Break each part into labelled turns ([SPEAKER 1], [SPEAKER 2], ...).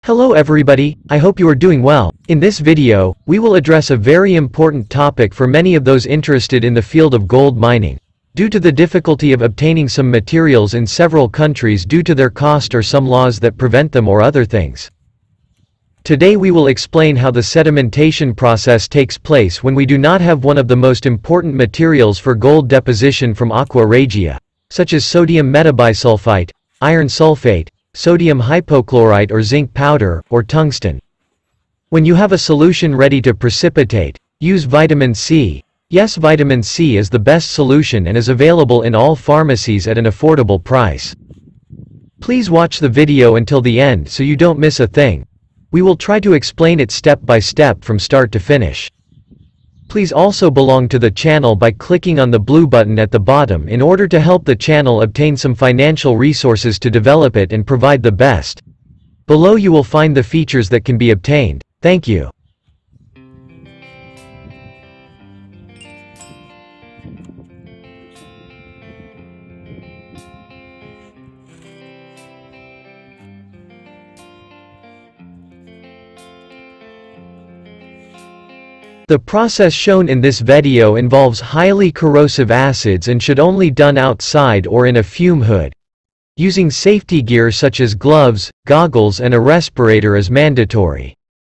[SPEAKER 1] Hello everybody, I hope you are doing well. In this video, we will address a very important topic for many of those interested in the field of gold mining. Due to the difficulty of obtaining some materials in several countries due to their cost or some laws that prevent them or other things. Today we will explain how the sedimentation process takes place when we do not have one of the most important materials for gold deposition from Aqua Regia, such as sodium metabisulphite, iron sulphate, sodium hypochlorite or zinc powder, or tungsten. When you have a solution ready to precipitate, use vitamin C. Yes, vitamin C is the best solution and is available in all pharmacies at an affordable price. Please watch the video until the end so you don't miss a thing. We will try to explain it step by step from start to finish. Please also belong to the channel by clicking on the blue button at the bottom in order to help the channel obtain some financial resources to develop it and provide the best. Below you will find the features that can be obtained. Thank you. The process shown in this video involves highly corrosive acids and should only done outside or in a fume hood. Using safety gear such as gloves, goggles and a respirator is mandatory.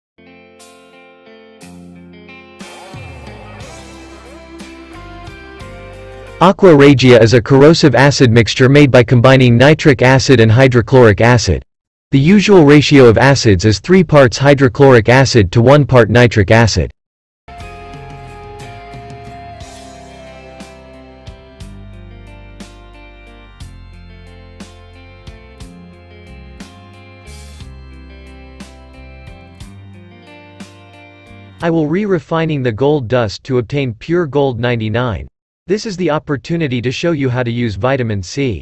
[SPEAKER 1] Aqua Regia is a corrosive acid mixture made by combining nitric acid and hydrochloric acid. The usual ratio of acids is 3 parts hydrochloric acid to 1 part nitric acid. I will re-refining the gold dust to obtain pure gold 99. This is the opportunity to show you how to use vitamin C.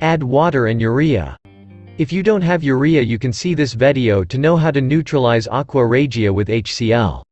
[SPEAKER 1] Add water and urea. If you don't have urea, you can see this video to know how to neutralize Aqua Regia with HCl.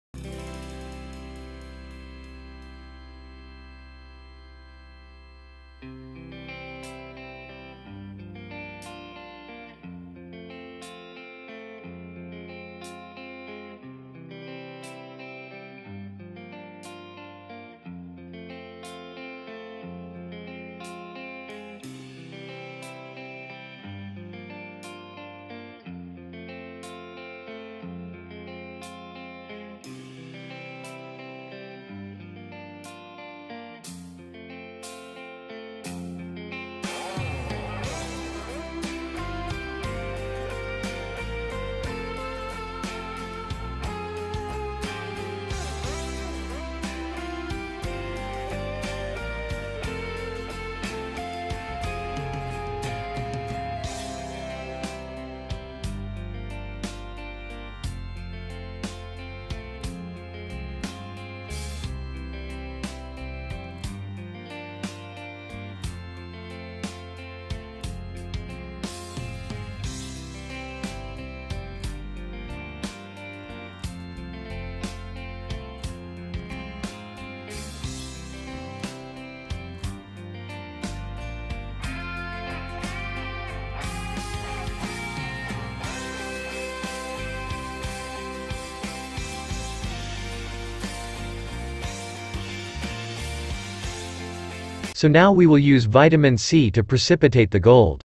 [SPEAKER 1] So now we will use vitamin C to precipitate the gold.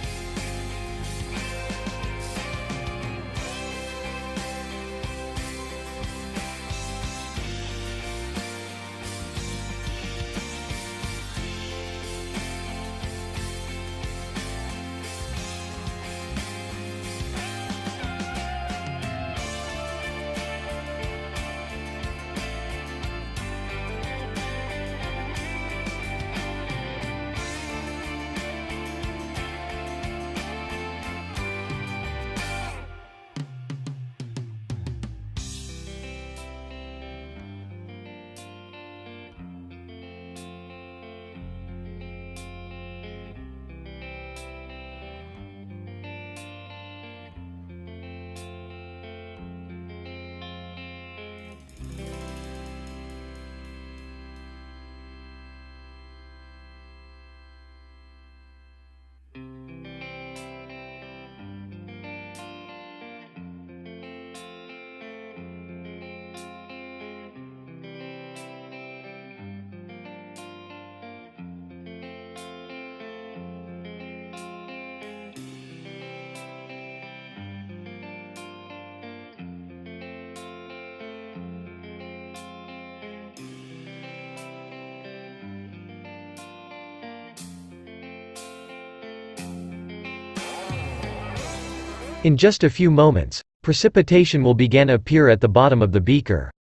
[SPEAKER 1] In just a few moments, precipitation will begin to appear at the bottom of the beaker.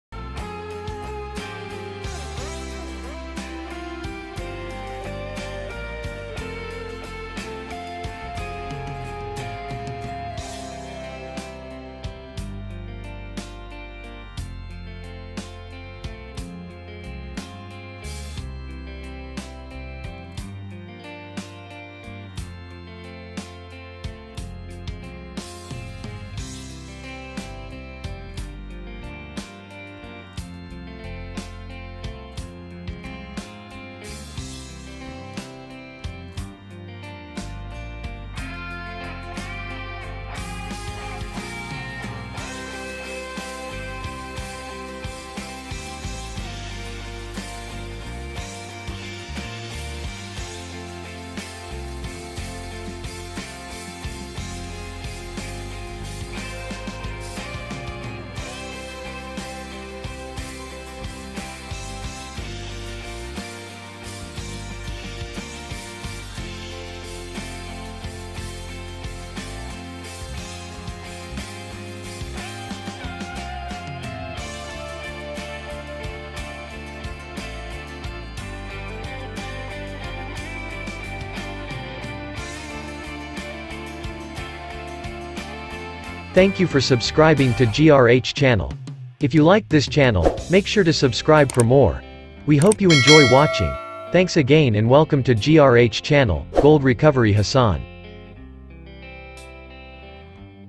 [SPEAKER 1] Thank you for subscribing to GRH channel. If you liked this channel, make sure to subscribe for more. We hope you enjoy watching. Thanks again and welcome to GRH channel, Gold Recovery Hassan.